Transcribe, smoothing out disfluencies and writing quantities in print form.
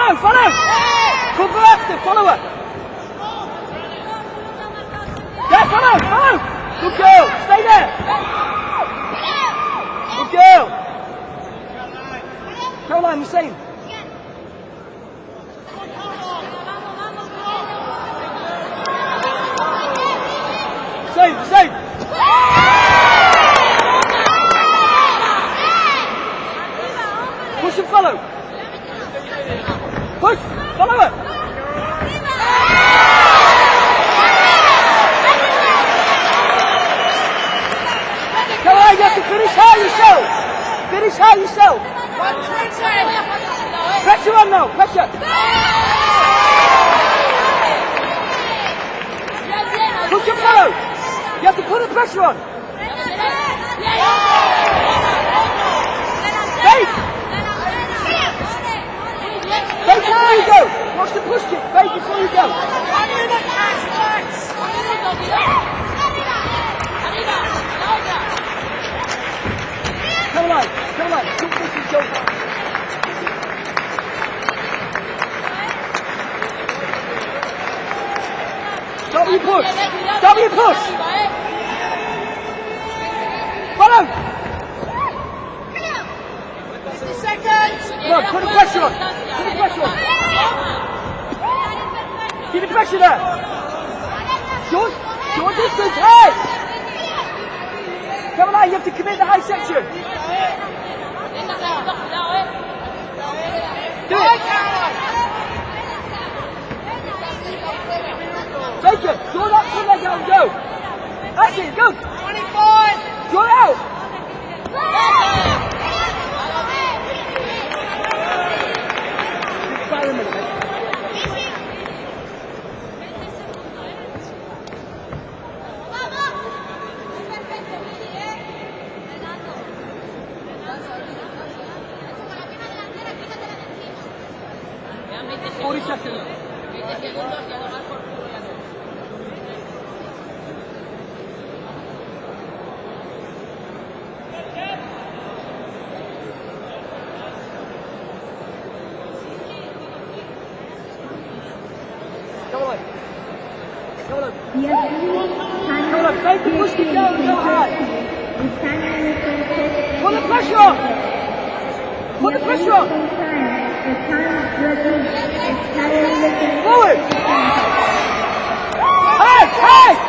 follow! Cover after, follow her! Yeah, follow! Good girl, stay there! Good girl! Caroline, the same. Same! Push and follow! Push! Follow her! Caroline, you have to finish high yourself! Finish high yourself! Pressure on now! Pressure! Push and follow! You have to put the pressure on! Fake! Fake before you go! Watch the push kick! Fake before you go! Caroline! Keep pushing shoulder! Stop your push! Stop your push! Follow! 50 seconds! Come on, put the pressure on! Keep the pressure there! Your distance, hey! Caroline, you have to commit the high section! Do it! Take it! Draw that front leg out and go! That's it, go! 25! Draw it out! Fire a minute, mate. Seconds. Come on. Take the push it down and go high. Put the pressure on. Forward. Hey!